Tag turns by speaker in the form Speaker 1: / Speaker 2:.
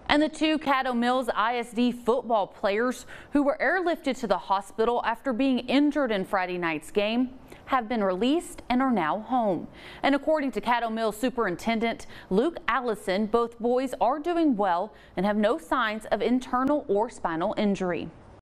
Speaker 1: And the two Caddo Mills ISD football players who were airlifted to the hospital after being injured in Friday night's game have been released and are now home. And according to Caddo Mills Superintendent Luke Allison, both boys are doing well and have no signs of internal or spinal injury.